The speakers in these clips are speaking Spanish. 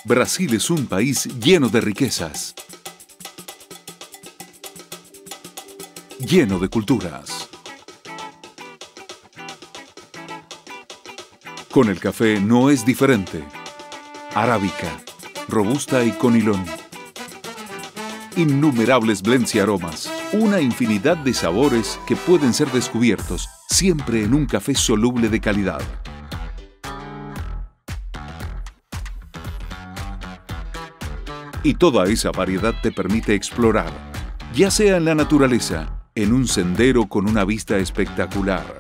Brasil es un país lleno de riquezas, lleno de culturas. Con el café no es diferente. Arábica, robusta y conilón. Innumerables blends y aromas. Una infinidad de sabores que pueden ser descubiertos siempre en un café soluble de calidad. Y toda esa variedad te permite explorar, ya sea en la naturaleza, en un sendero con una vista espectacular,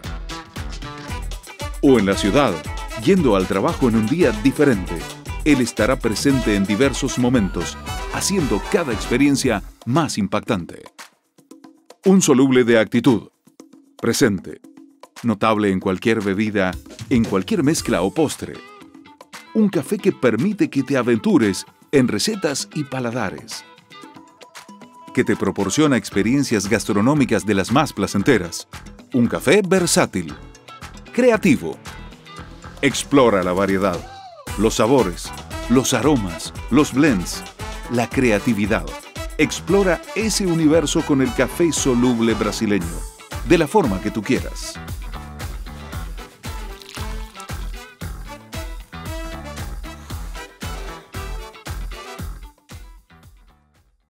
o en la ciudad, yendo al trabajo en un día diferente. Él estará presente en diversos momentos, haciendo cada experiencia más impactante. Un soluble de actitud. Presente. Notable en cualquier bebida, en cualquier mezcla o postre. Un café que permite que te aventures en recetas y paladares. Que te proporciona experiencias gastronómicas de las más placenteras. Un café versátil. Creativo. Explora la variedad, los sabores, los aromas, los blends, la creatividad. Explora ese universo con el café soluble brasileño, de la forma que tú quieras.